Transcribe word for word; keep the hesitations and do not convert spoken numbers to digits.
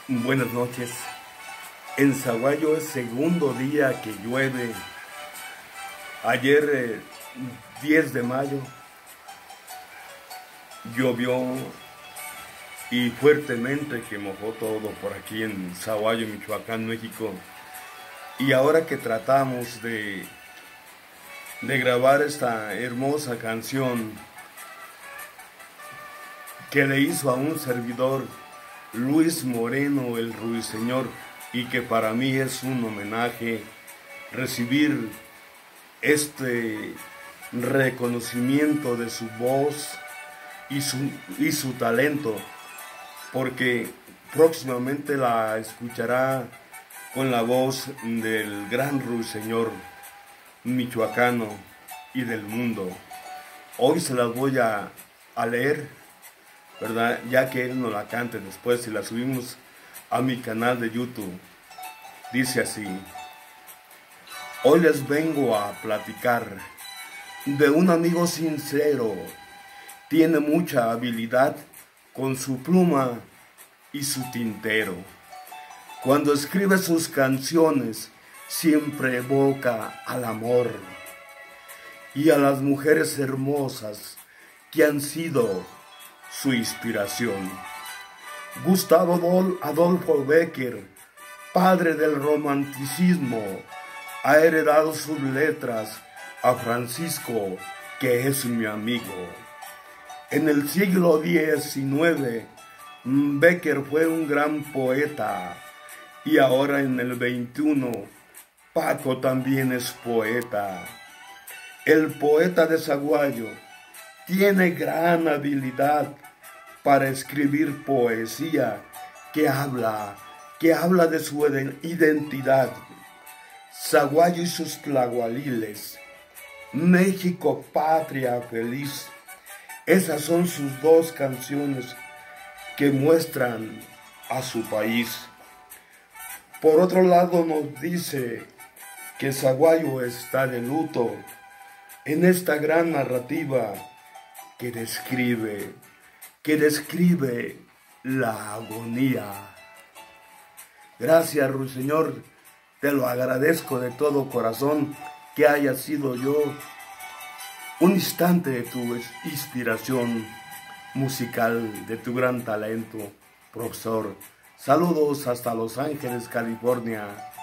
Buenas noches. En Saguayo es segundo día que llueve. Ayer, eh, diez de mayo, llovió y fuertemente que mojó todo por aquí en Saguayo, Michoacán, México. Y ahora que tratamos de, de grabar esta hermosa canción que le hizo a un servidor, Luis Moreno, el Ruiseñor, y que para mí es un homenaje recibir este reconocimiento de su voz y su, y su talento, porque próximamente la escuchará con la voz del gran Ruiseñor michoacano y del mundo. Hoy se las voy a, a leer, ¿verdad? Ya que él nos la cante después y la subimos a mi canal de YouTube. Dice así: hoy les vengo a platicar de un amigo sincero. Tiene mucha habilidad con su pluma y su tintero. Cuando escribe sus canciones siempre evoca al amor y a las mujeres hermosas que han sido su inspiración. Gustavo Adolfo Bécquer, padre del romanticismo, ha heredado sus letras a Francisco, que es mi amigo. En el siglo diecinueve, Bécquer fue un gran poeta, y ahora en el veintiuno, Paco también es poeta. El poeta de Saguayo tiene gran habilidad para escribir poesía que habla, que habla de su identidad. Saguayo y sus tlahualiles, México, patria feliz. Esas son sus dos canciones que muestran a su país. Por otro lado, nos dice que Saguayo está de luto en esta gran narrativa que describe, que describe la agonía. Gracias, Ruiseñor, te lo agradezco de todo corazón que haya sido yo un instante de tu inspiración musical, de tu gran talento, profesor. Saludos hasta Los Ángeles, California.